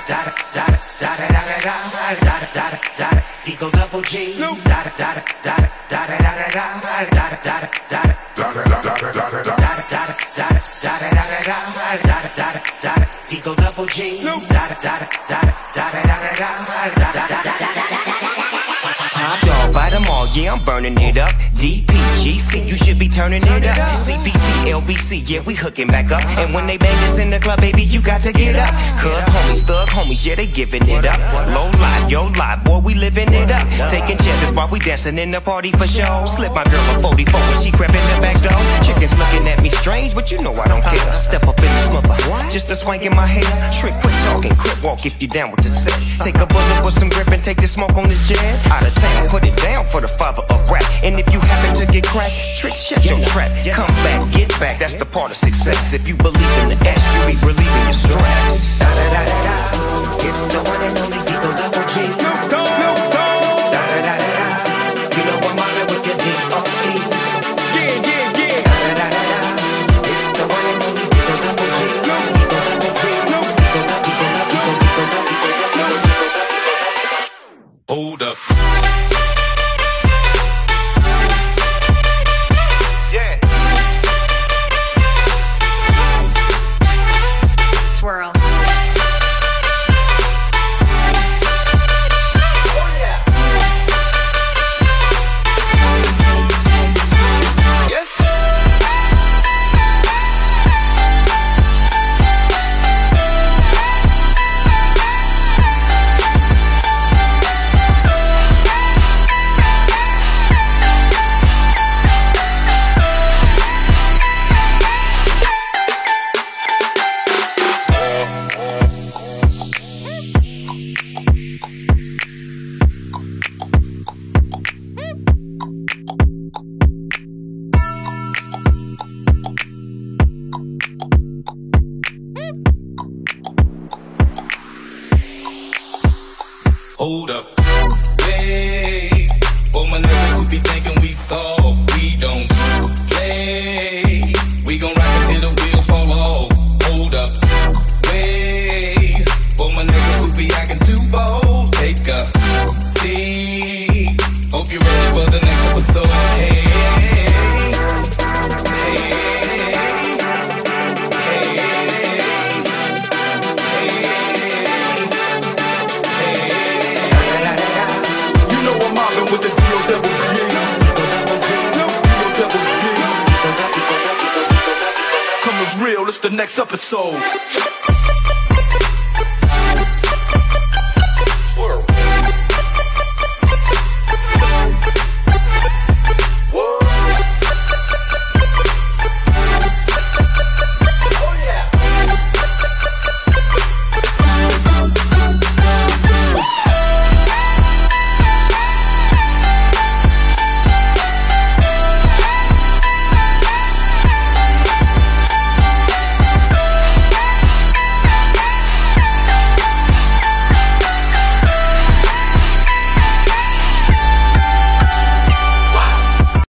Eagle double G. Snoop. Eagle double G. Snoop. Top dog by them all, yeah, I'm burning it up. DPGC, you should be turning it up. CBT, LBC, yeah, we hooking back up. And when they bang us in the club, baby, you got to get up. Cause homies, thug homies, yeah, they giving it up. Low lie, yo lie, boy, we living it up. Taking chances while we dancing in the party for show. Slip my girl a 44 when she crept in the back door. Chickens looking at me strange, but you know I don't care. Step up in this mother, just a swank in my hair. Trick, quit talking, crip walk if you down with the set. Take a bullet with some grip and take the smoke on this jab. Out of town, put it down for the father of rap. And if you happen to get cracked, trick, shut your trap. Come back, get back, that's the part of success. If you believe in the S, you be relieving your stress. It's the one and only Eagle double G. Snoop Dogg. You know I'm mobbing with your D.O.E. Yeah. It's the one and only Eagle double G. Eagle double G. Hold up. Yeah. Swirl. Oh yeah. Yes. Hold up. Hey, for my niggas who be thinking we soft, we don't play. We gon' rock until the wheels fall off. Hold up. Wait, for my niggas who be acting too bold, take a seat. Hope you're ready for the next episode. Hey, with the D.O.double-G. D.O.double-G. Coming real, it's the next episode.